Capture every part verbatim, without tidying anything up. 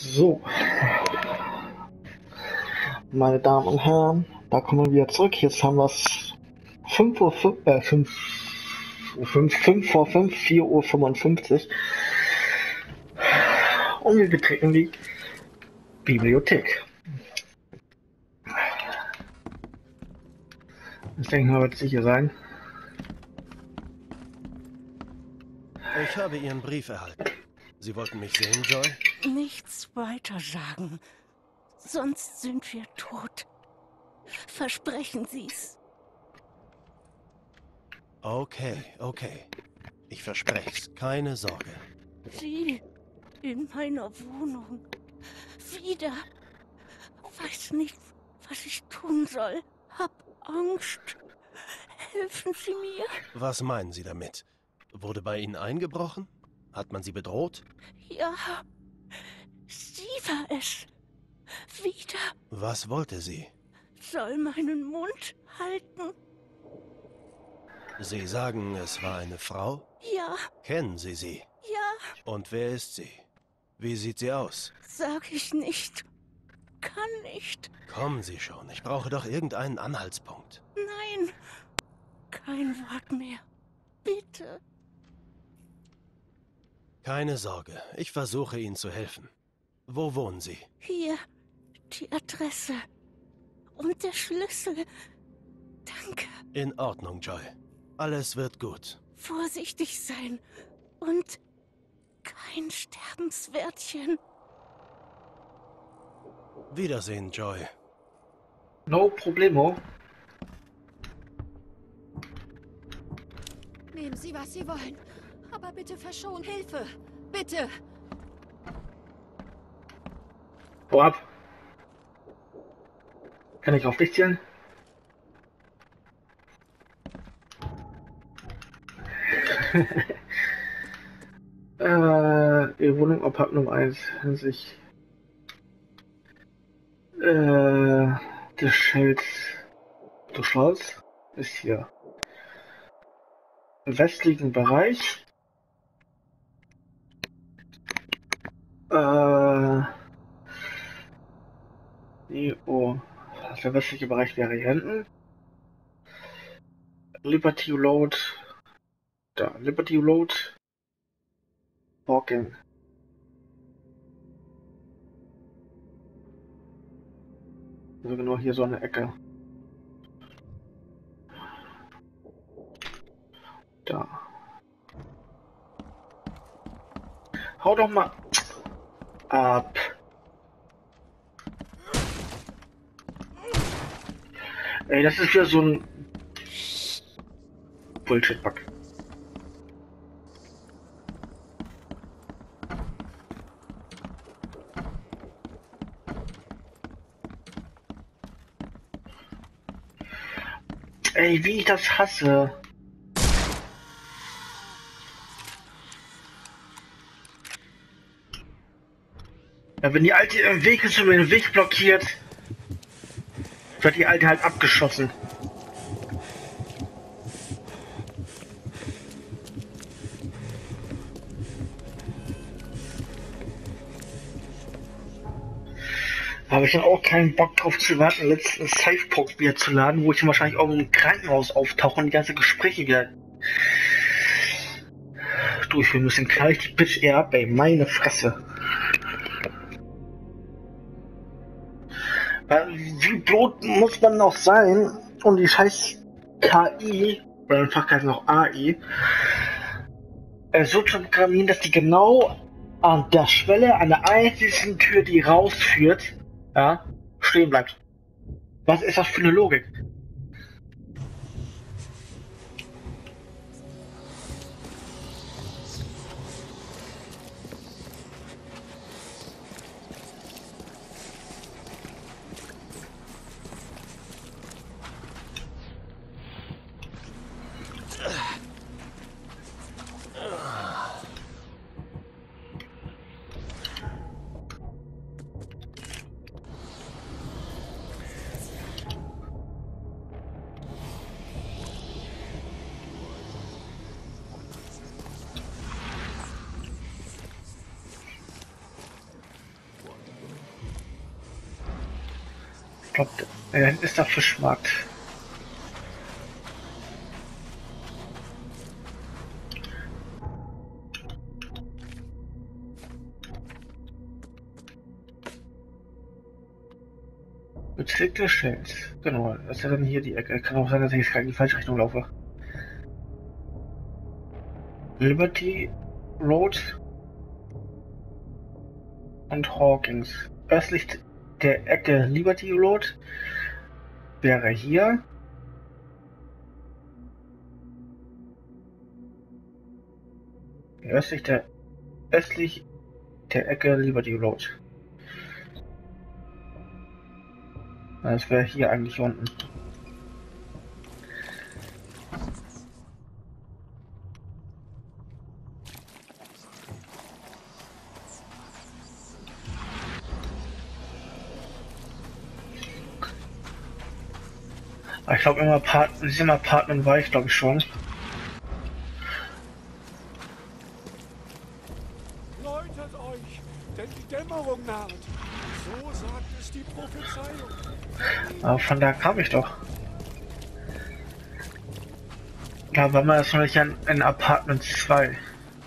So, meine Damen und Herren, da kommen wir wieder zurück. Jetzt haben wir es fünf Uhr, äh, fünf Uhr fünf, fünf vor fünf, vier Uhr fünfundfünfzig. Und wir betreten die Bibliothek. Ich denke mal, wird sicher sein. Ich habe Ihren Brief erhalten. Sie wollten mich sehen, Joy? Nichts weiter sagen. Sonst sind wir tot. Versprechen Sie's. Okay, okay. Ich verspreche es. Keine Sorge. Sie in meiner Wohnung. Wieder. Weiß nicht, was ich tun soll. Hab Angst. Helfen Sie mir. Was meinen Sie damit? Wurde bei Ihnen eingebrochen? Hat man Sie bedroht? Ja. Sie war es. Wieder. Was wollte sie? Soll meinen Mund halten. Sie sagen, es war eine Frau? Ja. Kennen Sie sie? Ja. Und wer ist sie? Wie sieht sie aus? Sag ich nicht. Kann nicht. Kommen Sie schon, ich brauche doch irgendeinen Anhaltspunkt. Nein. Kein Wort mehr. Bitte. Keine Sorge, ich versuche Ihnen zu helfen. Wo wohnen Sie? Hier. Die Adresse. Und der Schlüssel. Danke. In Ordnung, Joy. Alles wird gut. Vorsichtig sein. Und kein Sterbenswörtchen. Wiedersehen, Joy. No problemo. Nehmen Sie, was Sie wollen. Aber bitte verschonen. Hilfe. Bitte. Hau ab. Kann ich auf dich zählen? äh, Ihre Wohnung Apartment Nummer eins. Sich. Äh, das Schild des Schloss ist hier. Im westlichen Bereich. Äh, die, oh, der westliche Bereich wäre hier hinten. Liberty Road. Da, Liberty Road. Walking. Also genau hier so eine Ecke. Da. Hau doch mal ab. Ey, das ist wieder so ein Bullshit-Bug. Ey, wie ich das hasse. Ja, wenn die Alte im Weg ist und mir den Weg blockiert, wird die Alte halt abgeschossen. Habe ich dann auch keinen Bock drauf zu warten, den letzten Safe-Punkt wieder zu laden, wo ich dann wahrscheinlich auch im Krankenhaus auftauche und die ganze Gespräche wieder durchführen müssen. Knall ich die Bitch eher ab, ey, meine Fresse. Wie blöd muss man noch sein, um die scheiß K I, oder im Fachkreis noch A I, äh, so zu programmieren, dass die genau an der Schwelle, an der einzigen Tür, die rausführt, ja, stehen bleibt. Was ist das für eine Logik? glaube, da hinten ist der Fischmarkt. Bezirk des Shells. Genau, das ist ja dann hier die Ecke. Kann auch sein, dass ich jetzt gerade in die falsche Richtung laufe. Liberty Road und Hawkins. Östlich der Ecke Liberty Road wäre hier. Östlich der östlich der Ecke Liberty Road. Das wäre hier eigentlich unten. Ich glaube immer Part, diesem Apartment war ich glaube ich schon. Läutet euch, denn die Dämmerung naht. So sagt es die Prophezeiung. Aber von da kam ich doch. Da war man das noch nicht in, in Apartment zwei.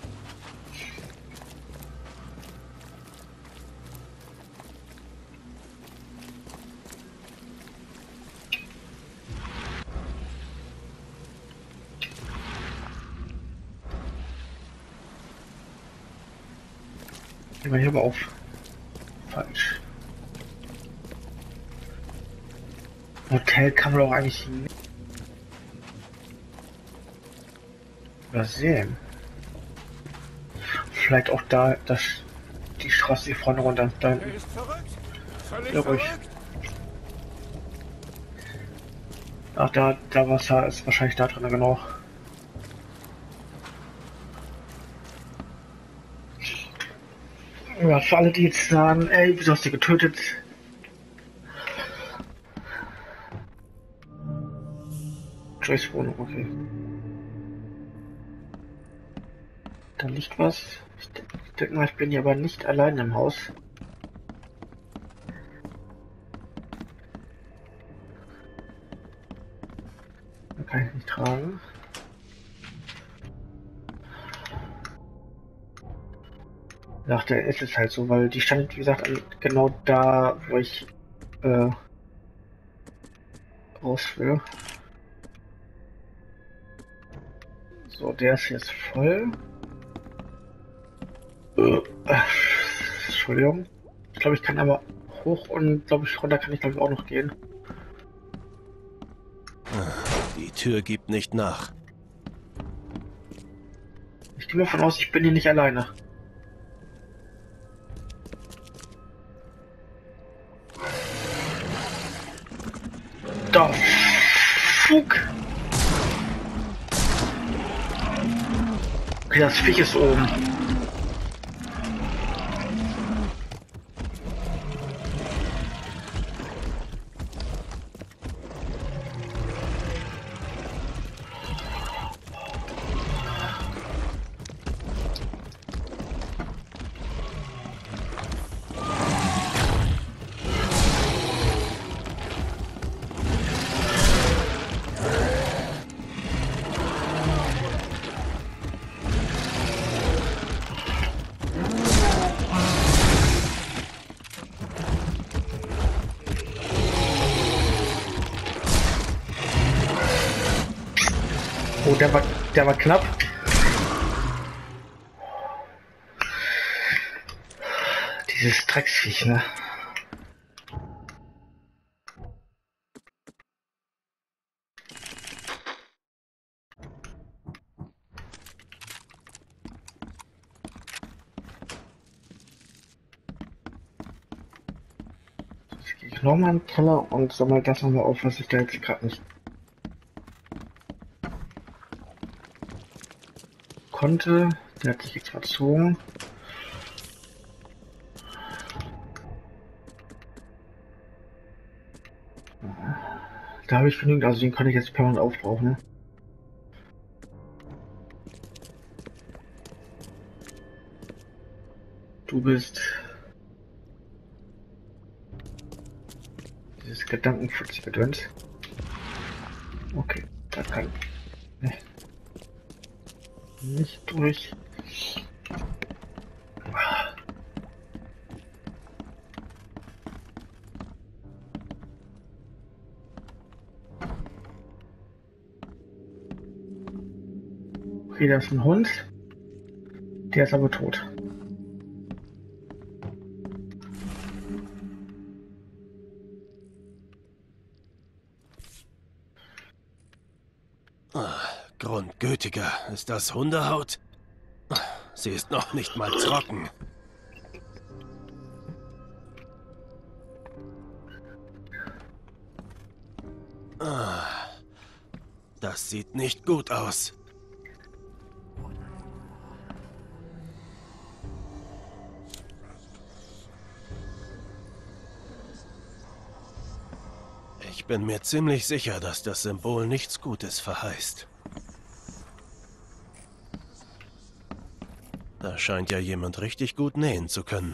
Ich war hier aber auf. Falsch. Hotel kann man doch eigentlich nicht übersehen. Vielleicht auch da, das die Straße hier vorne runter. Da Er ist verrückt. Völlig ja, ruhig. verrückt. Ach, da, da Wasser ist wahrscheinlich da drin, genau. Ja, für alle, die jetzt sagen, ey, wieso hast du getötet? Joyce Wohnung, okay. Da liegt was. Ich denke mal, ich bin hier aber nicht allein im Haus. Da kann ich nicht tragen. Ach, der ist es halt so, weil die stand, wie gesagt, genau da, wo ich äh, raus will. So, der ist jetzt voll. Äh, Entschuldigung. Ich glaube, ich kann aber hoch und glaube ich runter kann ich glaube ich auch noch gehen. Die Tür gibt nicht nach. Ich gehe mal von aus, ich bin hier nicht alleine. Da. Fuck. Okay, das Viech ist oben. Oh, der war, der war knapp. Dieses Drecksviech, ne? Jetzt gehe ich nochmal in den Keller und sammle das nochmal auf, was ich da jetzt gerade nicht konnte. Der hat sich jetzt verzogen. Da habe ich genügend, also den kann ich jetzt permanent aufbrauchen. Du bist dieses Gedankenfutz-Gedöns. Okay, da kann ich nicht durch. Okay, da ist ein Hund. Der ist aber tot. Grundgütiger, ist das Hundehaut? Sie ist noch nicht mal trocken. Das sieht nicht gut aus. Ich bin mir ziemlich sicher, dass das Symbol nichts Gutes verheißt. Da scheint ja jemand richtig gut nähen zu können.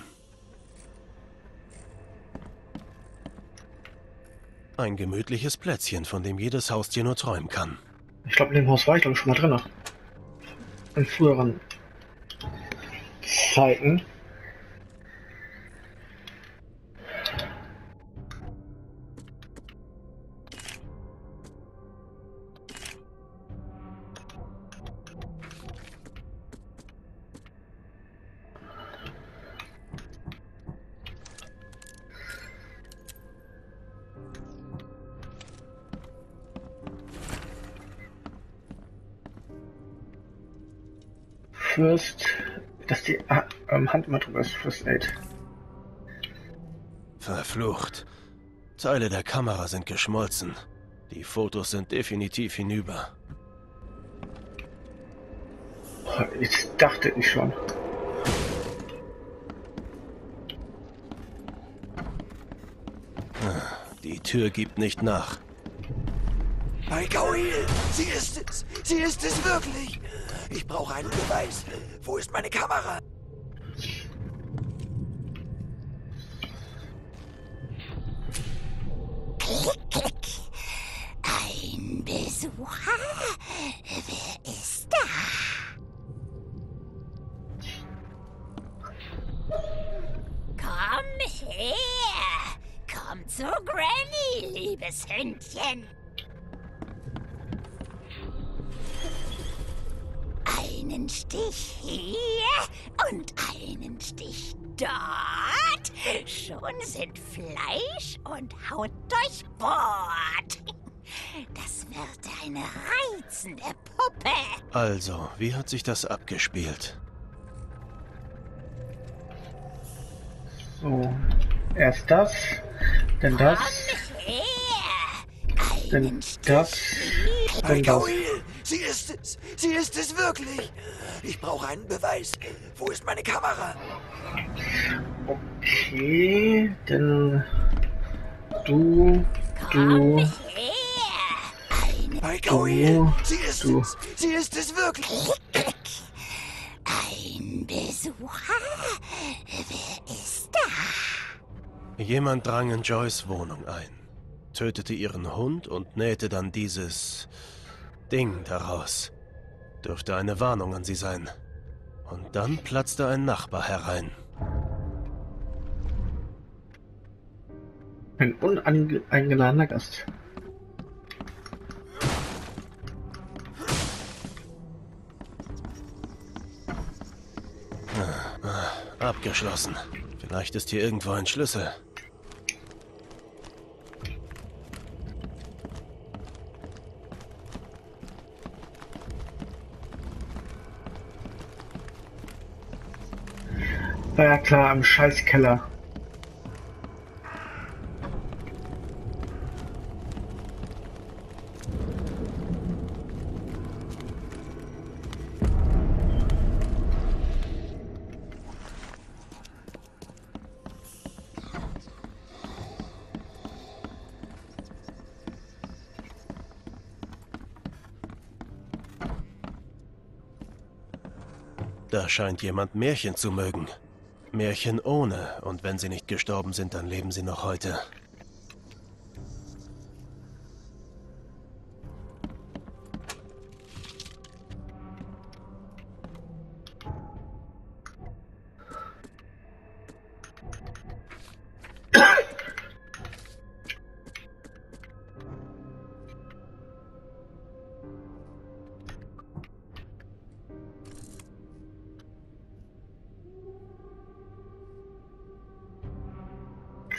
Ein gemütliches Plätzchen, von dem jedes Haustier nur träumen kann. Ich glaube, in dem Haus war ich glaube ich schon mal drin. In früheren Zeiten. First, dass die ah, ähm, Hand immer drüber ist, First Aid. Verflucht. Teile der Kamera sind geschmolzen. Die Fotos sind definitiv hinüber. Ich dachte ich schon. Die Tür gibt nicht nach. Michael, sie ist es! Sie ist es wirklich! Ich brauche einen Beweis. Wo ist meine Kamera? Klick, klick. Ein Besucher? Wer ist da? Komm her! Komm zu Granny, liebes Hündchen! Einen Stich hier und einen Stich dort. Schon sind Fleisch und Haut durchbohrt. Das wird eine reizende Puppe. Also, wie hat sich das abgespielt? So, erst das, dann das, Komm her. dann Einen das, Stich dann das. Michael, sie ist es! Sie ist es wirklich! Ich brauche einen Beweis. Wo ist meine Kamera? Okay, dann du, Komm du, her. Eine Michael, du, sie ist du. es! Sie ist es wirklich! Ein Besucher? Wer ist da? Jemand drang in Joyce' Wohnung ein, tötete ihren Hund und nähte dann dieses Ding daraus. Dürfte eine Warnung an sie sein. Und dann platzte ein Nachbar herein. Ein uneingeladener Gast. Abgeschlossen. Vielleicht ist hier irgendwo ein Schlüssel. War ja klar, im Scheißkeller. Da scheint jemand Märchen zu mögen. Märchen ohne, und wenn sie nicht gestorben sind, dann leben sie noch heute.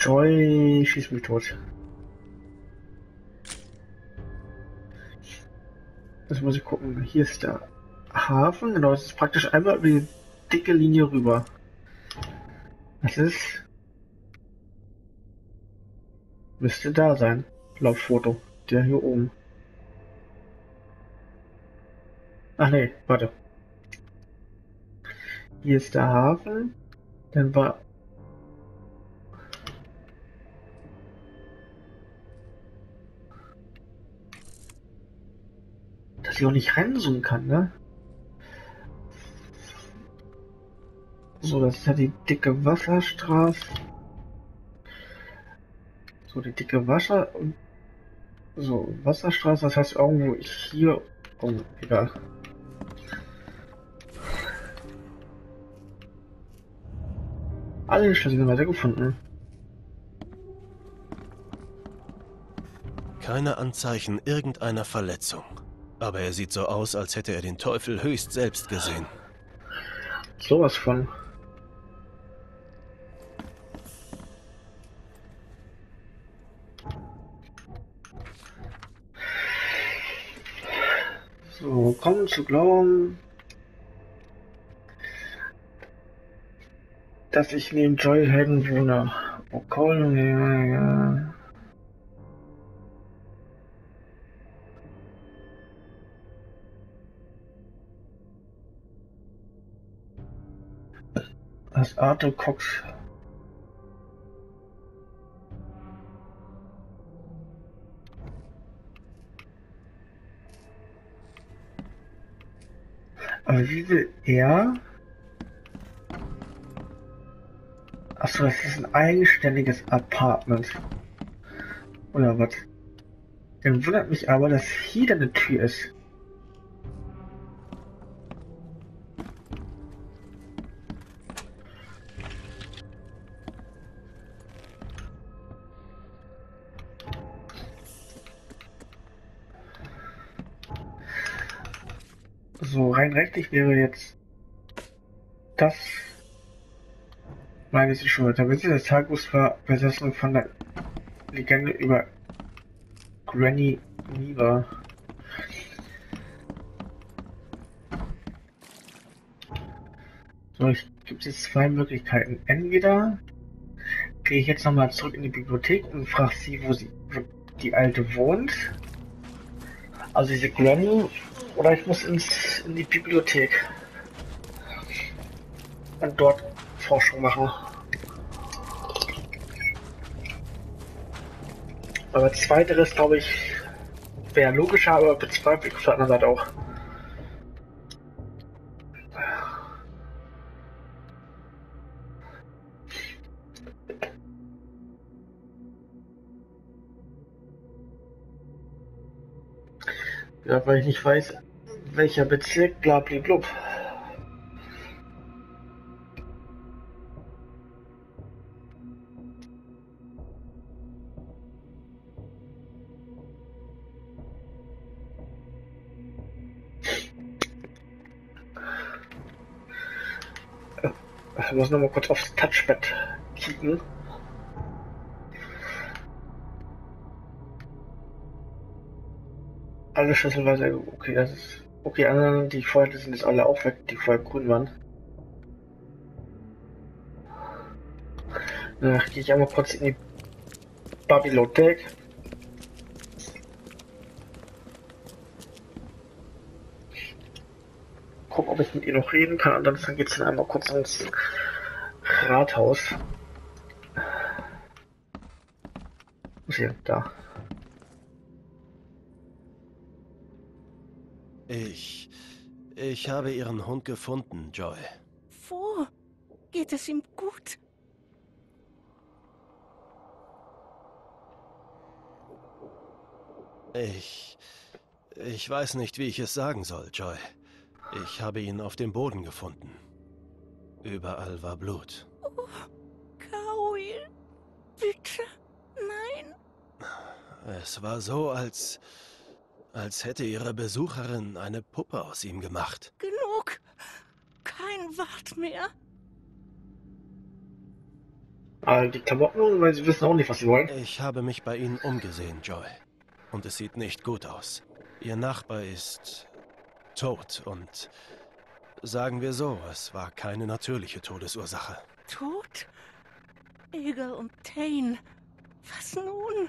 Joy, schieß mich tot. Das muss ich gucken. Hier ist der Hafen. Genau, das ist praktisch einmal über die dicke Linie rüber. Das ist... Müsste da sein. Laut Foto. Der hier oben. Ach nee, warte. Hier ist der Hafen. Dann war... Dass ich auch nicht reinzoomen kann, ne? So, das ist ja die dicke Wasserstraße. So, die dicke Wasser... So, Wasserstraße, das heißt irgendwo hier... Oh, egal. Alle Schlüssel weiter gefunden. Keine Anzeichen irgendeiner Verletzung. Aber er sieht so aus, als hätte er den Teufel höchst selbst gesehen. Sowas von. So, kommen zu glauben, dass ich neben Joy Hayden wohne. Okay, ja, ja. Das Arthur Cox. Aber wie will er? Achso, das ist ein eigenständiges Apartment. Oder was? Dann wundert mich aber, dass hier eine Tür ist. So, rein rechtlich wäre jetzt das, meine ich schon, der Witz des Tages war besessen von der Legende über Granny Niva. So, ich gibt jetzt zwei Möglichkeiten. Entweder gehe ich jetzt nochmal zurück in die Bibliothek und frage sie, wo sie, wo die Alte wohnt. Also diese Granny. Oder ich muss ins, in die Bibliothek und dort Forschung machen. Aber zweiteres, glaube ich, wäre logischer, aber bezweifle ich auf der anderen Seite auch. Ja, weil ich nicht weiß, welcher Bezirk, blablablub. Ich muss noch mal kurz aufs Touchpad kicken. Alle Schlüsselweise, okay, das ist, okay, anderen, die vorher, die sind jetzt alle auch weg, die vorher grün waren. Na, gehe ich einmal kurz in die Bibliothek. Guck, ob ich mit ihr noch reden kann, ansonsten geht's dann einmal kurz ins Rathaus. Wo ist sie? Da. Ich... Ich habe Ihren Hund gefunden, Joy. Wo? Geht es ihm gut? Ich... Ich weiß nicht, wie ich es sagen soll, Joy. Ich habe ihn auf dem Boden gefunden. Überall war Blut. Oh, Kaul, bitte, nein. Es war so, als... als hätte Ihre Besucherin eine Puppe aus ihm gemacht. Genug. Kein Wort mehr. Äh, die Klamotten, weil sie wissen auch nicht, was sie wollen. Ich habe mich bei Ihnen umgesehen, Joy. Und es sieht nicht gut aus. Ihr Nachbar ist tot und sagen wir so, es war keine natürliche Todesursache. Tot? Eagle und Tane. Was nun?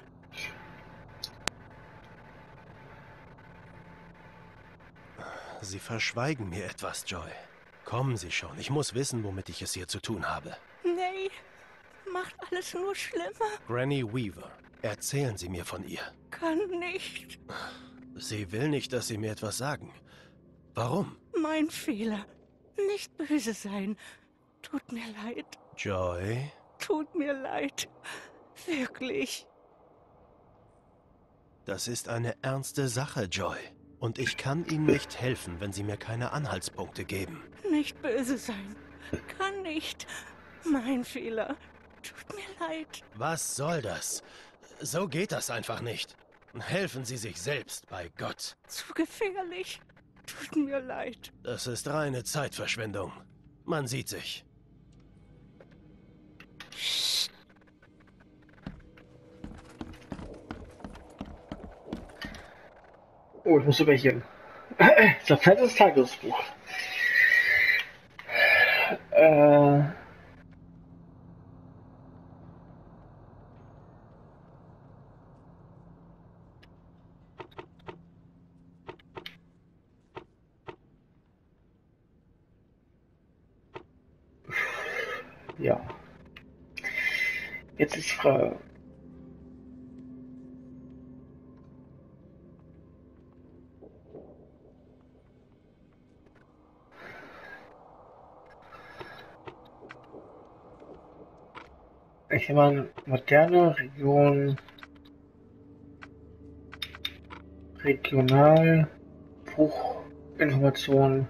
Sie verschweigen mir etwas, Joy. Kommen Sie schon, ich muss wissen, womit ich es hier zu tun habe. Nee, macht alles nur schlimmer. Granny Weaver, erzählen Sie mir von ihr. Kann nicht. Sie will nicht, dass Sie mir etwas sagen. Warum? Mein Fehler. Nicht böse sein. Tut mir leid. Joy? Tut mir leid. Wirklich. Das ist eine ernste Sache, Joy. Und ich kann Ihnen nicht helfen, wenn Sie mir keine Anhaltspunkte geben. Nicht böse sein. Kann nicht. Mein Fehler. Tut mir leid. Was soll das? So geht das einfach nicht. Helfen Sie sich selbst, bei Gott. Zu gefährlich. Tut mir leid. Das ist reine Zeitverschwendung. Man sieht sich. Oh, ich muss übergehen. Das fettes Tagesbuch. Äh. Ja. Jetzt ist die Frage. Ich meine, moderne Region, regional, Buchinformationen.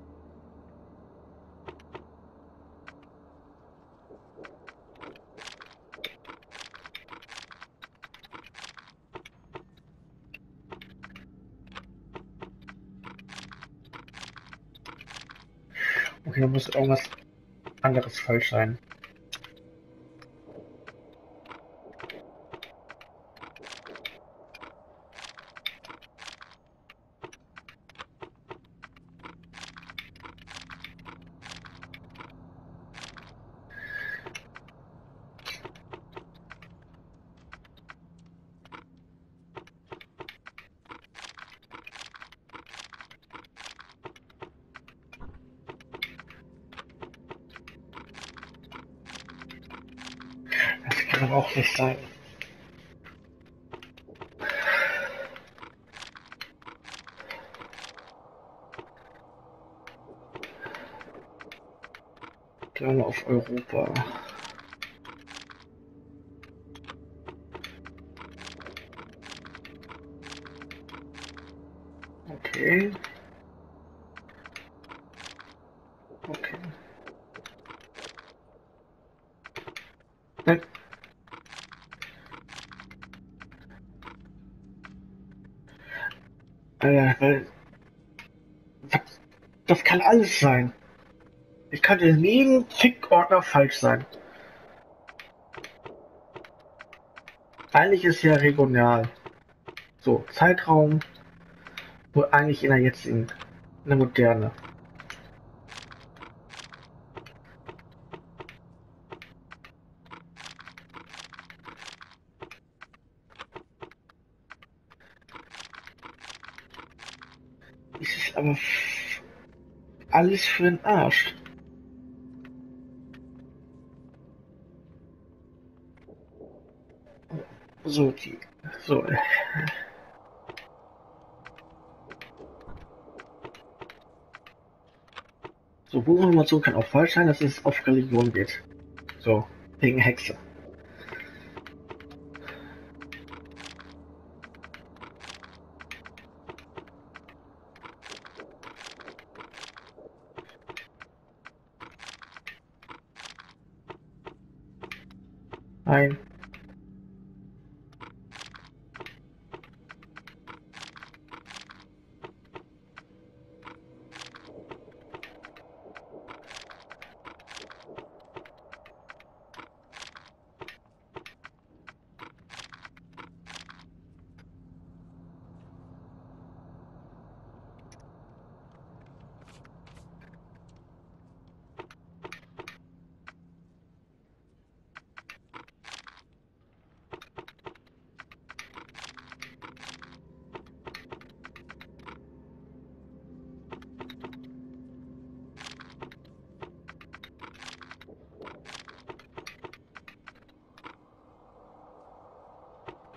Okay, da muss irgendwas anderes falsch sein. Das kann aber auch nicht sein. Gehen wir auf Europa. Okay. Okay. Nein. Äh, weil das, das kann alles sein. Ich kann in jedem Fick-Ordner falsch sein. Eigentlich ist ja regional. So, Zeitraum, nur eigentlich in der jetzigen, in der Moderne. Es ist aber f- alles für den Arsch. So, die, so. So, Buchinformation kann auch falsch sein, dass es auf Religion geht. So, wegen Hexe. Nein.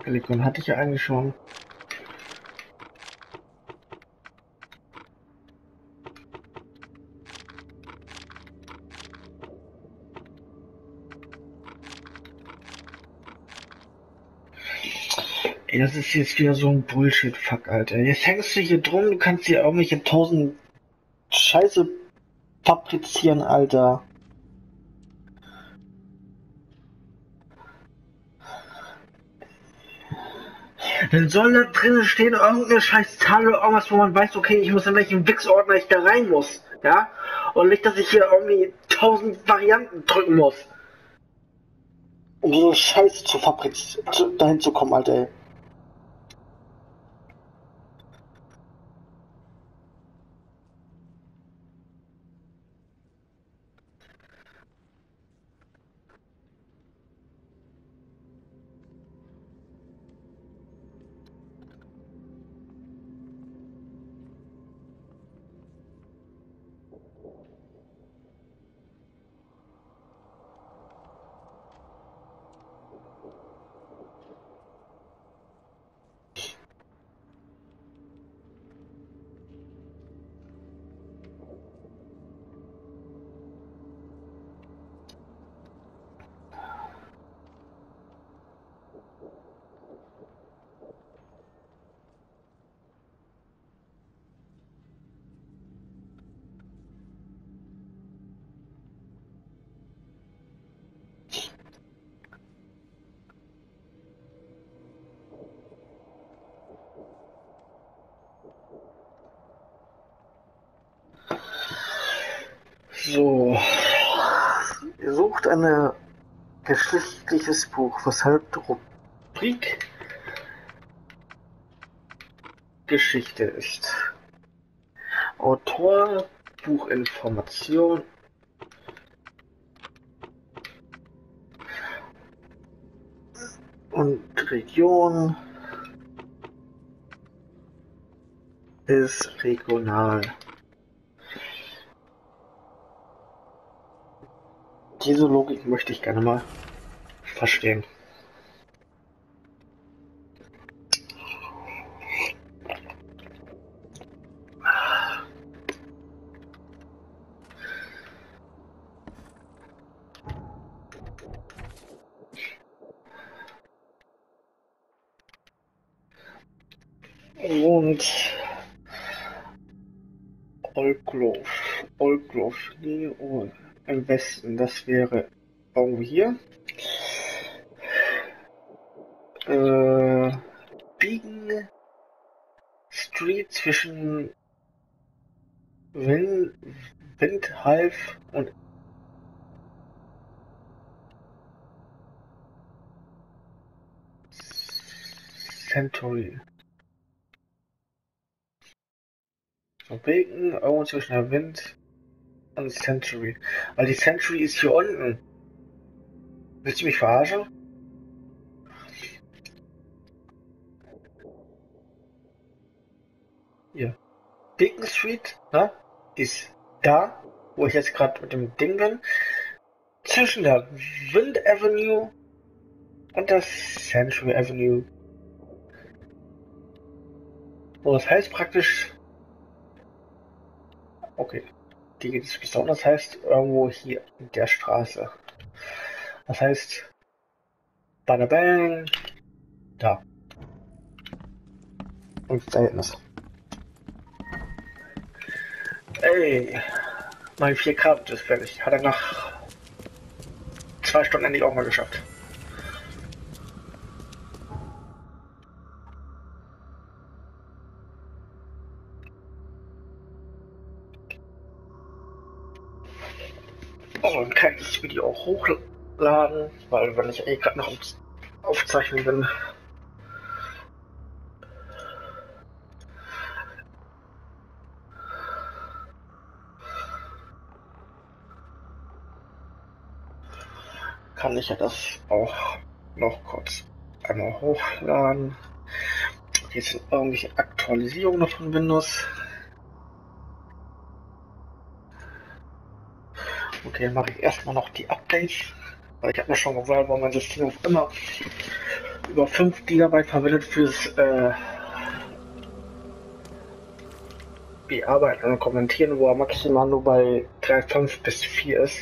Religion hatte ich ja eigentlich schon. Ey, das ist jetzt wieder so ein Bullshit-Fuck, Alter. Jetzt hängst du hier drum, du kannst hier irgendwelche tausend Scheiße fabrizieren, Alter. Dann soll da drinnen stehen irgendeine scheiß Zahl oder irgendwas, wo man weiß, okay, ich muss in welchem Wix-Ordner ich da rein muss, ja? Und nicht, dass ich hier irgendwie tausend Varianten drücken muss. Um diese Scheiße zu fabrizieren, dahin zu kommen, Alter. So, ihr sucht ein geschichtliches Buch, weshalb Rubrik Geschichte ist. Autor, Buchinformation, und Region ist regional. Diese Logik möchte ich gerne mal verstehen. Und Old Grove, Old Grove, nee, oh, im Westen, das wäre irgendwo hier. Äh, Beacon Street zwischen Wind, Windhalf und Century. So, Beacon, irgendwo zwischen der Wind und Century. Weil die Century ist hier unten. Willst du mich verarschen? Hier. Beacon Street, ne, ist da, wo ich jetzt gerade mit dem Ding bin. Zwischen der Wind Avenue und der Century Avenue. So, das heißt praktisch. Okay. Die geht es bis da, das heißt irgendwo hier in der Straße. Das heißt, Bada Bang, da. Und da hinten ist. Ey, mein vier K ist fertig. Hat er nach zwei Stunden endlich auch mal geschafft. Oh, dann kann ich das Video auch hochladen, weil wenn ich eh gerade noch aufzeichnen bin. Kann ich ja das auch noch kurz einmal hochladen. Hier sind irgendwelche Aktualisierungen noch von Windows. Okay, dann mache ich erstmal noch die Updates, weil ich habe mir schon gewundert, warum mein System auf immer über fünf Gigabyte verwendet fürs äh, Bearbeiten und Kommentieren, wo er maximal nur bei drei Komma fünf bis vier ist.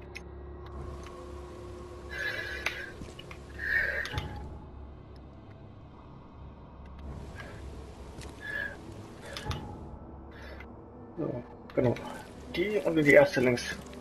So, genau. Die und die erste links.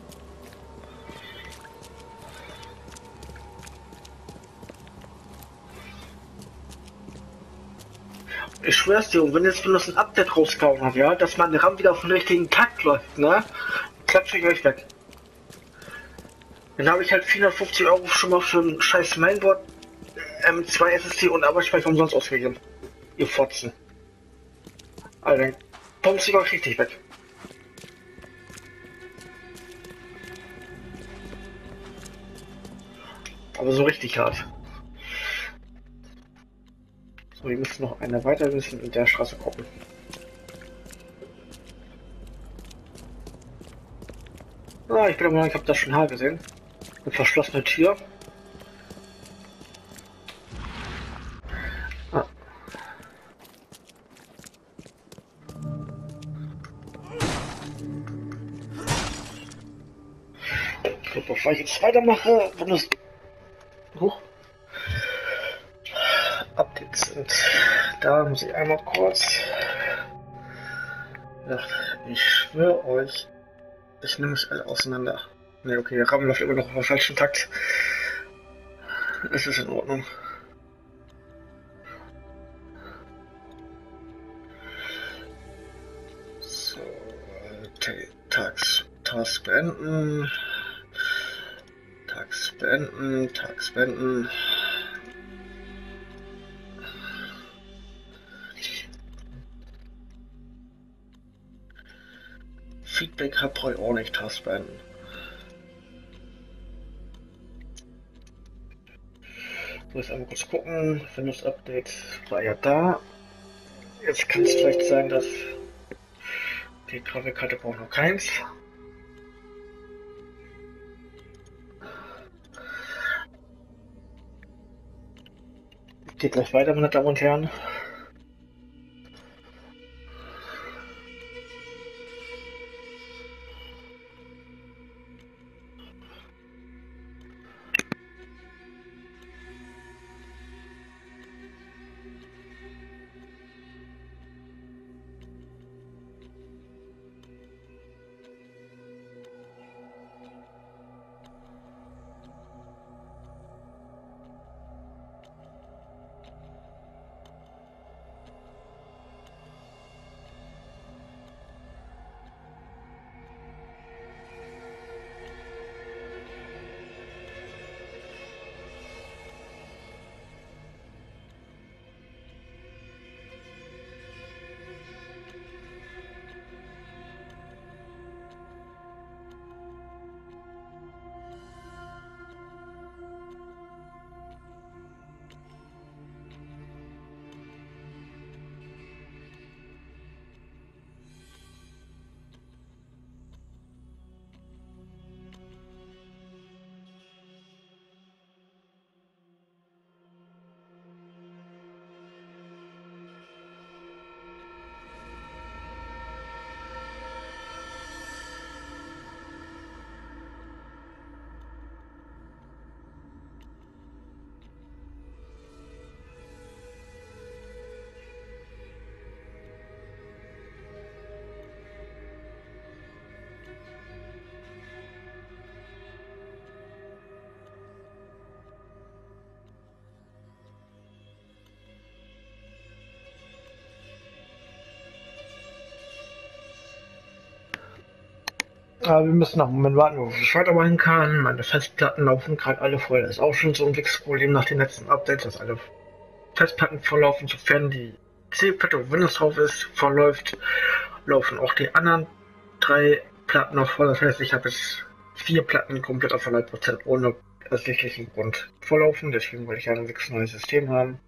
Ich schwör's dir, und wenn jetzt Windows ein Update rausgehauen hat, ja, dass mein RAM wieder auf den richtigen Takt läuft, ne? Klatsche ich euch weg. Dann habe ich halt vierhundertfünfzig Euro schon mal für ein scheiß Mainboard, M zwei S S D und Arbeitsspeicher umsonst ausgegeben. Ihr Fotzen. Also dann kommst du euch richtig weg. Aber so richtig hart. So, wir müssen noch eine weiter, wir müssen in der Straße gucken. Ah, ich bin aber, ich habe das schon Haar gesehen. Eine verschlossene Tür. Ah. So, bevor ich jetzt weitermache, wenn es hoch Updates sind, da muss ich einmal kurz. Ja, ich schwöre euch, ich nehme es alle auseinander. Ne, okay, der RAM läuft immer noch auf dem falschen Takt. Es ist in Ordnung. So, Tags, Tags beenden. Tags beenden, Tags beenden. Feedback hat brauche ich auch nicht, Task beenden. So, jetzt einmal kurz gucken. Windows Update war ja da. Jetzt kann es vielleicht sein, dass die Grafikkarte braucht noch keins. Geht gleich weiter, meine Damen und Herren. Aber wir müssen noch einen Moment warten, wo ich weitermachen kann. Meine Festplatten laufen gerade alle voll. Das ist auch schon so ein Wix-Problem nach den letzten Updates, dass alle Festplatten volllaufen. Sofern die C-Platte, wo Windows drauf ist, vollläuft, laufen auch die anderen drei Platten noch voll. Das heißt, ich habe jetzt vier Platten komplett auf hundert Prozent ohne ersichtlichen Grund volllaufen. Deswegen wollte ich ein Wix neues System haben.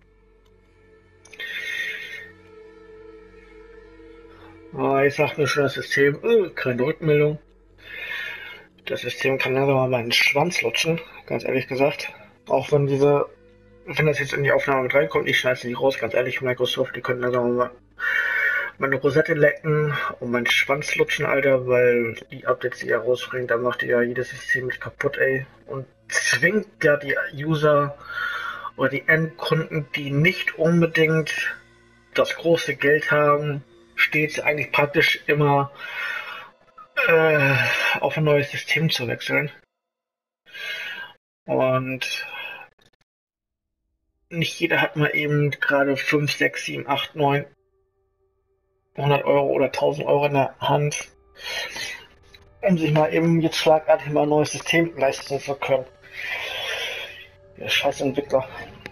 Ah, jetzt sagt mir schon das System, äh, keine Rückmeldung. Das System kann also mal meinen Schwanz lutschen, ganz ehrlich gesagt. Auch wenn diese wenn das jetzt in die Aufnahme mit reinkommt, ich schneide es nicht raus, ganz ehrlich, Microsoft, die können da sagen wir mal meine Rosette lecken und meinen Schwanz lutschen, Alter, weil die Updates, die ihr rausbringt, da macht ihr ja jedes System mit kaputt, ey. Und zwingt ja die User oder die Endkunden, die nicht unbedingt das große Geld haben, stets eigentlich praktisch immer äh, auf ein neues System zu wechseln. Und nicht jeder hat mal eben gerade fünf, sechs, sieben, acht, neun hundert Euro oder tausend Euro in der Hand, um sich mal eben jetzt schlagartig mal ein neues System leisten zu können. Ja, scheiß Entwickler.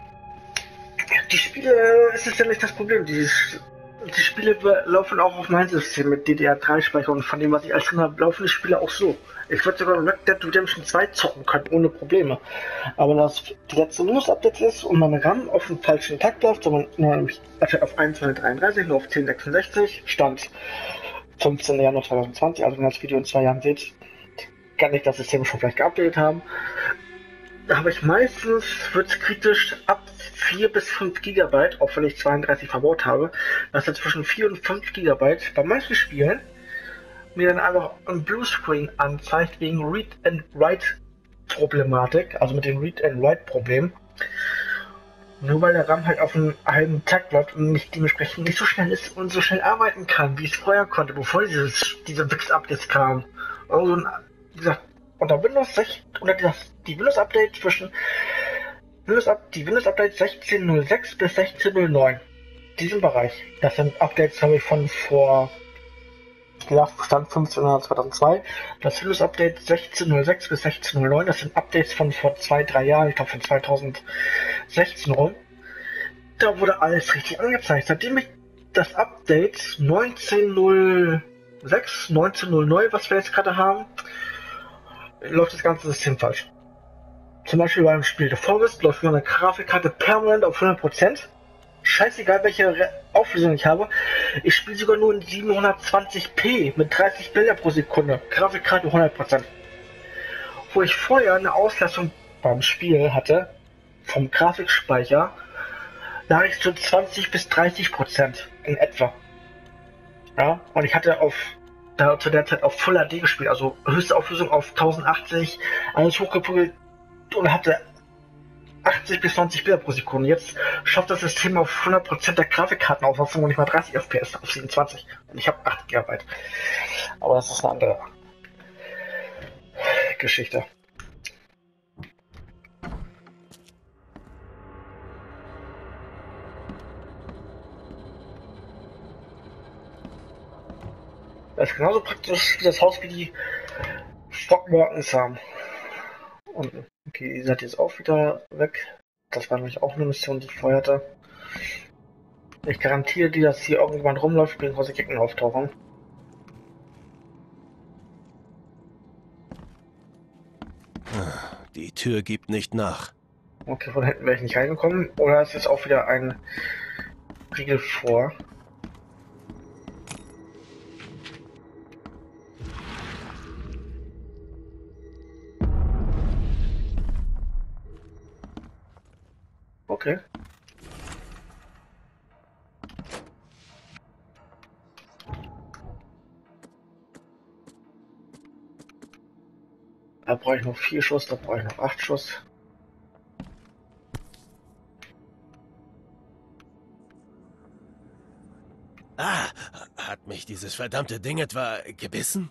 Die Spiele, es ist ja nicht das Problem. Die, die Spiele laufen auch auf mein System mit D D R drei Speicher und von dem, was ich als drin habe, laufen die Spiele auch so. Ich würde sogar Red Dead Redemption zwei zocken können, ohne Probleme. Aber das die letzte Windows-Update ist und mein RAM auf dem falschen Takt läuft, sondern nur auf eins Punkt dreiunddreißig, nur auf zehn Punkt sechsundsechzig, Stand fünfzehnten Januar zweitausendzwanzig, also wenn ihr das Video in zwei Jahren seht, kann ich das System schon vielleicht geupdatet haben. Da habe ich meistens, wird es kritisch, ab vier bis fünf Gigabyte, auch wenn ich zweiunddreißig verbaut habe, dass er zwischen vier und fünf Gigabyte bei manchen Spielen mir dann einfach ein Bluescreen anzeigt wegen Read-and-Write-Problematik, also mit dem Read-and-Write-Problem. Nur weil der RAM halt auf einem halben Takt läuft und nicht dementsprechend nicht so schnell ist und so schnell arbeiten kann, wie es vorher konnte, bevor dieses, diese Wix-Updates kamen. Also, wie gesagt, unter Windows sechzehn, unter das, die Windows-Update zwischen Windows, die Windows-Update sechzehn Punkt null sechs bis sechzehn Punkt null neun. Diesen Bereich. Das sind Updates, habe ich von vor gesagt, Stand fünfzehnten Januar zweitausendzwei. Das Windows-Update sechzehn Punkt null sechs bis sechzehn Punkt null neun, das sind Updates von vor zwei, drei Jahren, ich glaube von zweitausendsechzehn rum. Da wurde alles richtig angezeigt. Seitdem ich das Update neunzehn Punkt null sechs, neunzehn Punkt null neun, was wir jetzt gerade haben, läuft das ganze System falsch. Zum Beispiel beim Spiel The Forest läuft meine Grafikkarte permanent auf hundert Prozent. Scheißegal, welche Re Auflösung ich habe. Ich spiele sogar nur in siebenhundertzwanzig p mit dreißig Bilder pro Sekunde. Grafikkarte hundert Prozent. Wo ich vorher eine Auslastung beim Spiel hatte, vom Grafikspeicher, lag ich zu zwanzig bis dreißig Prozent in etwa. Ja, und ich hatte auf da zu der Zeit auf Full H D gespielt, also höchste Auflösung auf tausendachtzig, alles hochgeprügelt und hatte achtzig bis neunzig Bilder pro Sekunde. Jetzt schafft das System auf hundert Prozent der Grafikkartenauslastung und nicht mal dreißig F P S auf siebenundzwanzig. Und ich habe acht Gigabyte. Aber das ist eine andere Geschichte. Das ist genauso praktisch wie das Haus, wie die Frogmortons haben. Und okay, ihr seid jetzt auch wieder weg. Das war nämlich auch eine Mission, die ich vorher hatte. Ich garantiere dir, dass hier irgendwann rumläuft, wenn große Gegner auftauchen. Die Tür gibt nicht nach. Okay, von hinten wäre ich nicht reingekommen. Oder ist jetzt auch wieder ein Riegel vor? Okay. Da brauche ich noch vier Schuss, da brauche ich noch acht Schuss. Ah, hat mich dieses verdammte Ding etwa gebissen?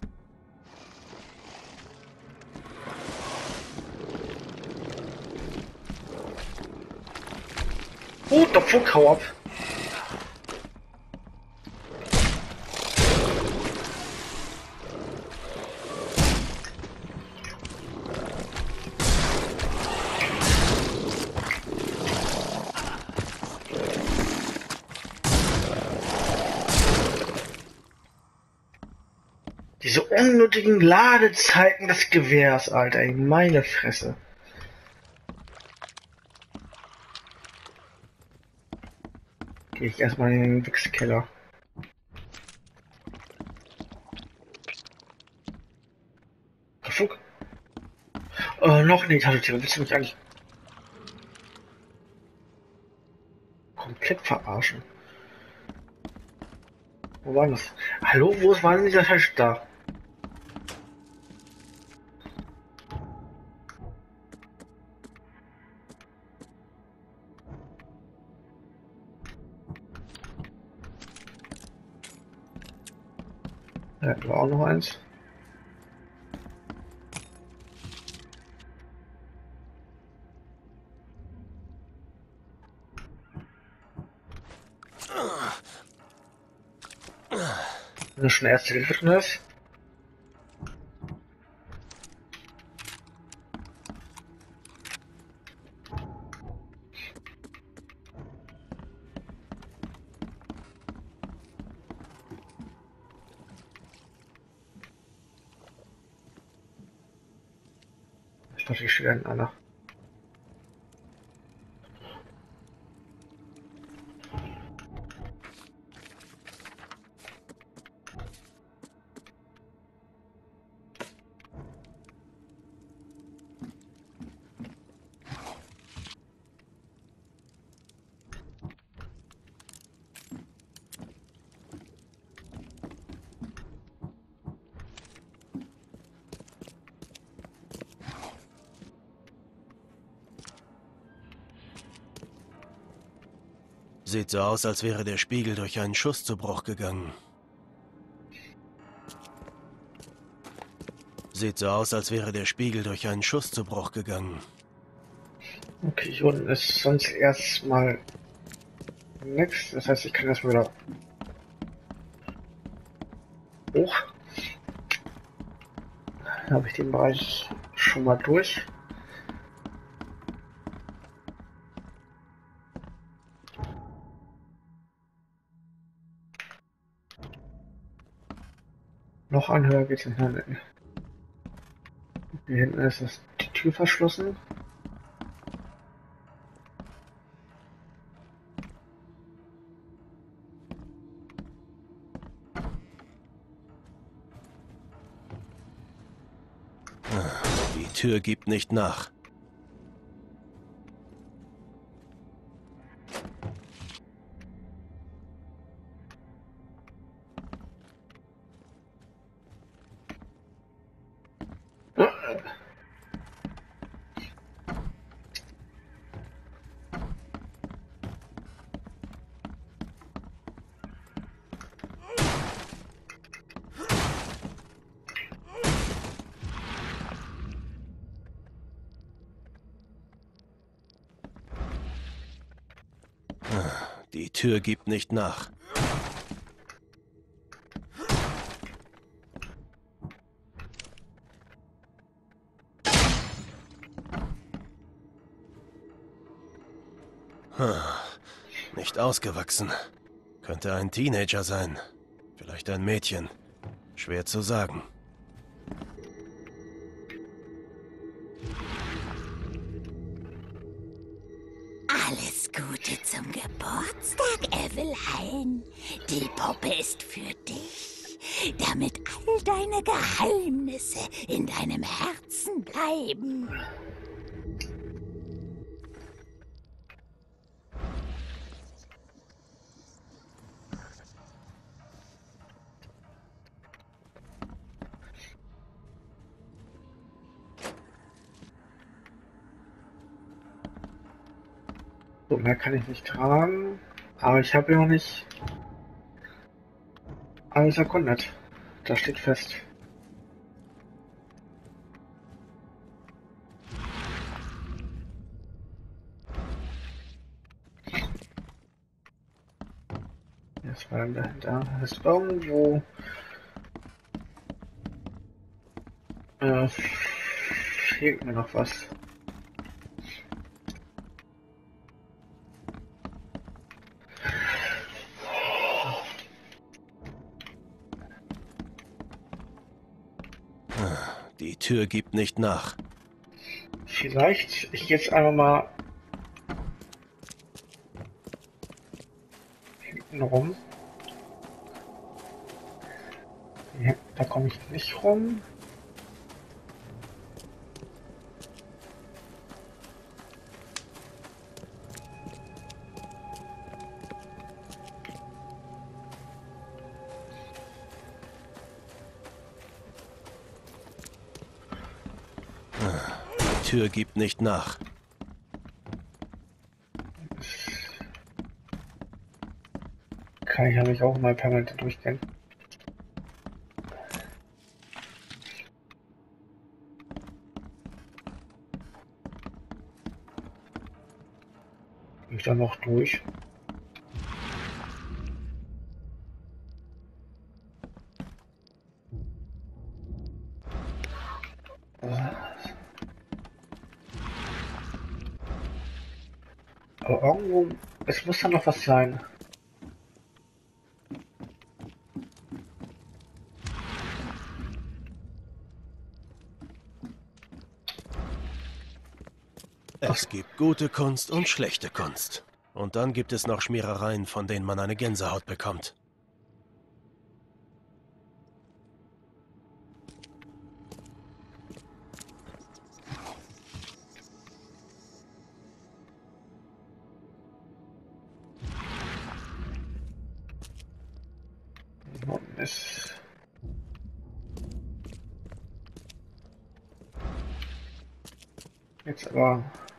Oh, der Fuck, hau ab. Diese unnötigen Ladezeiten des Gewehrs, Alter, ey, meine Fresse. Gehe ich erstmal in den Wichskeller. Fuck. Äh, noch in die Tasche, willst du mich eigentlich... komplett verarschen. Wo war das? Hallo, wo war denn dieser Tisch da? Da hätten wir auch noch eins. Wenn schon erste Hilfe drin ist. Ich dachte, ich stehe da einer. Sieht so aus, als wäre der Spiegel durch einen Schuss zu Bruch gegangen. Sieht so aus, als wäre der Spiegel durch einen Schuss zu Bruch gegangen. Okay, hier unten ist sonst erstmal nichts. Das heißt, ich kann erstmal wieder hoch. Dann habe ich den Bereich schon mal durch. Noch ein höher geht's nicht. Hier hinten ist das, die Tür verschlossen. Die Tür gibt nicht nach. Die Tür gibt nicht nach. Nicht ausgewachsen. Könnte ein Teenager sein. Vielleicht ein Mädchen. Schwer zu sagen. Alles Gute zum Geburtstag, Evelyn. Die Puppe ist für dich, damit all deine Geheimnisse in deinem Herzen bleiben. So, mehr kann ich nicht tragen, aber ich habe ja noch nicht alles erkundet. Das steht fest. Jetzt war dann dahinter. Das ist irgendwo. Äh, fehlt mir noch was. Die Tür gibt nicht nach. Vielleicht ich jetzt einfach mal hinten rum. Ja, da komme ich nicht rum. Tür gibt nicht nach. Kann ich ja mich auch mal permanent durchgehen. Bin ich da noch durch? Aber irgendwo, es muss da noch was sein. Es gibt gute Kunst und schlechte Kunst. Und dann gibt es noch Schmierereien, von denen man eine Gänsehaut bekommt. Ist jetzt aber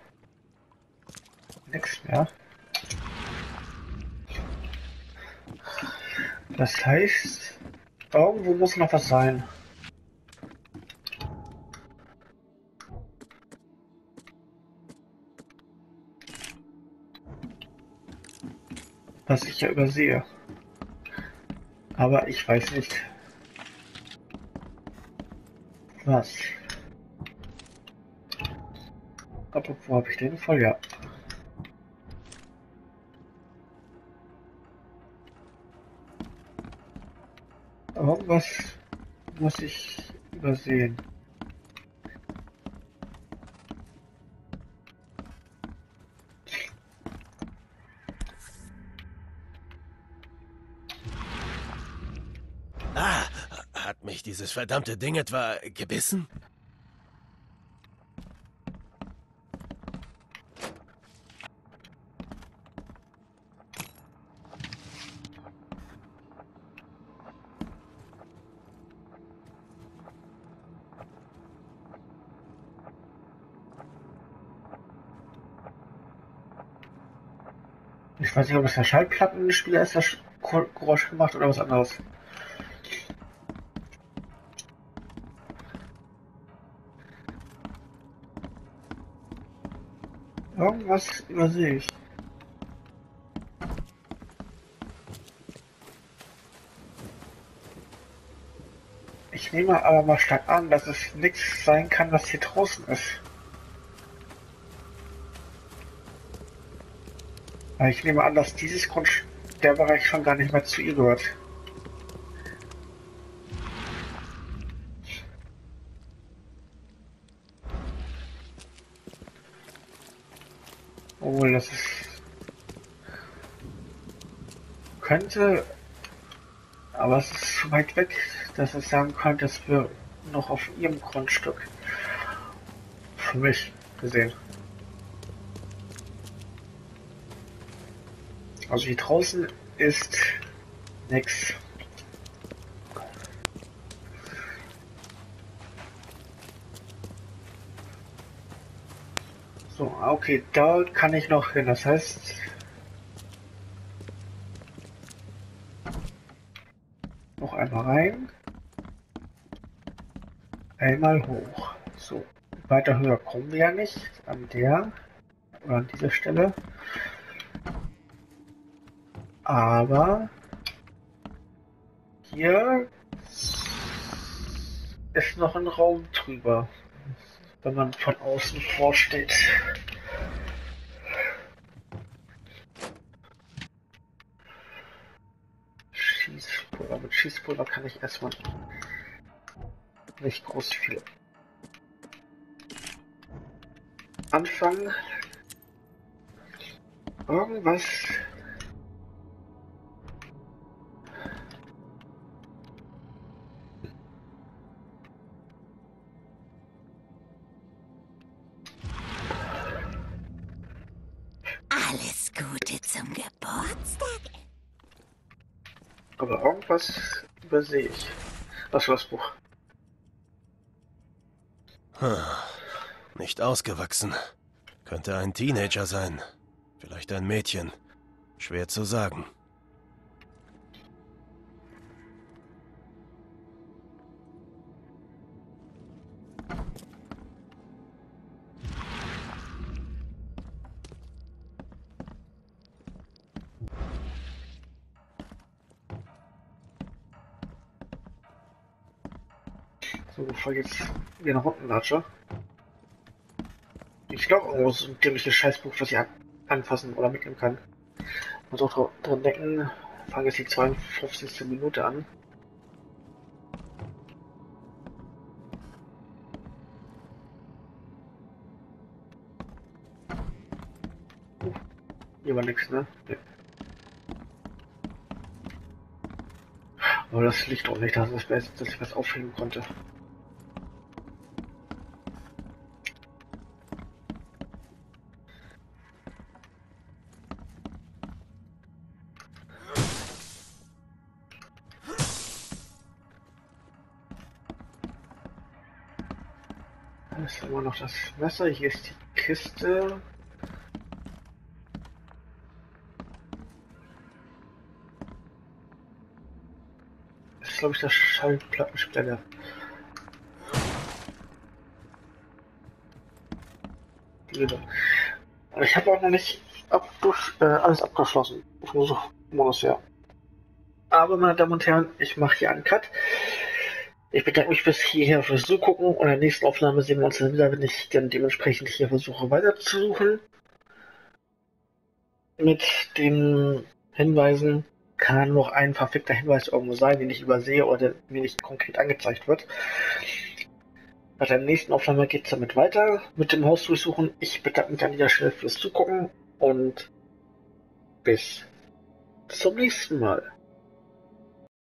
nichts mehr. Das heißt, irgendwo muss noch was sein. Was ich ja übersehe. Aber ich weiß nicht, was. Aber wo habe ich den voll? Ja. Irgendwas muss ich übersehen. Ah, hat mich dieses verdammte Ding etwa gebissen? Ich weiß nicht, ob es der Schallplattenspieler ist, das Geräusch gemacht oder was anderes. Irgendwas übersehe ich. Ich nehme aber mal stark an, dass es nichts sein kann, was hier draußen ist. Weil ich nehme an, dass dieses Grund, der Bereich schon gar nicht mehr zu ihr gehört. Obwohl, das ist... könnte... Aber es ist zu weit weg, dass ich sagen könnte, dass wir noch auf ihrem Grundstück... Für mich gesehen. Also hier draußen ist nix. So, okay, da kann ich noch hin. Das heißt, noch einmal rein, einmal hoch. So, weiter höher kommen wir ja nicht. An der oder an dieser Stelle. Aber hier ist noch ein Raum drüber, wenn man von außen vorsteht. Schießpulver. Mit Schießpulver kann ich erstmal nicht groß viel anfangen. Irgendwas. Alles Gute zum Geburtstag. Aber irgendwas übersehe ich. Was war das Buch? Nicht ausgewachsen. Könnte ein Teenager sein. Vielleicht ein Mädchen. Schwer zu sagen. So, bevor ich jetzt wieder nach unten latsche. Ich glaube, irgendwo ist ein dämliches Scheißbuch, was ich an anfassen oder mitnehmen kann. Muss auch dran denken, fange jetzt die zweiundfünfzigste Minute an. Uh, hier war nichts, ne? Nee. Aber das liegt auch nicht, dass ich was aufheben konnte. Da ist immer noch das Messer, hier ist die Kiste. Das ist, glaube ich, der Schallplattenspieler. Ich habe auch noch nicht abgesch äh, alles abgeschlossen. Vom Modus her. Aber, meine Damen und Herren, ich mache hier einen Cut. Ich bedanke mich bis hierher fürs Zugucken und in der nächsten Aufnahme sehen wir uns dann wieder, wenn ich dann dementsprechend hier versuche weiterzusuchen. Mit den Hinweisen kann noch ein verfickter Hinweis irgendwo sein, den ich übersehe oder mir nicht konkret angezeigt wird. Bei der nächsten Aufnahme geht es damit weiter mit dem Haus durchsuchen. Ich bedanke mich an dieser Stelle fürs Zugucken und bis zum nächsten Mal.